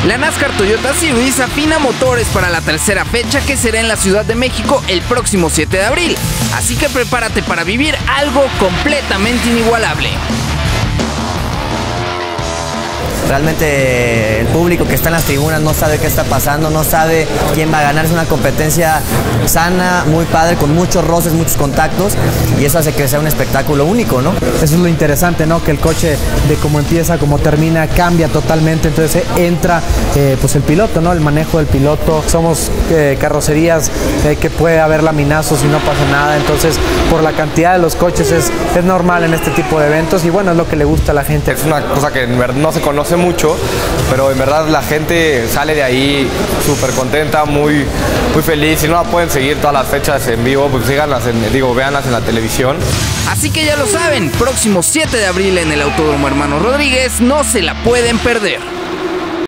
La NASCAR Toyota Series afina motores para la tercera fecha, que será en la Ciudad de México el próximo 7 de abril. Así que prepárate para vivir algo completamente inigualable. Realmente el público que está en las tribunas no sabe qué está pasando, no sabe quién va a ganar. Es una competencia sana, muy padre, con muchos roces, muchos contactos, y eso hace que sea un espectáculo único, ¿no? Eso es lo interesante, ¿no? Que el coche, de cómo empieza, cómo termina, cambia totalmente. Entonces entra pues el piloto, ¿no? El manejo del piloto. Somos carrocerías que puede haber laminazos y no pasa nada. Entonces, por la cantidad de los coches es normal en este tipo de eventos, y bueno, es lo que le gusta a la gente. Es una cosa que en verdad no se conoce mucho, pero en verdad la gente sale de ahí súper contenta, muy feliz. Si no la pueden seguir todas las fechas en vivo, pues síganlas, véanlas en la televisión. Así que ya lo saben, próximo 7 de abril en el Autódromo Hermano Rodríguez, no se la pueden perder.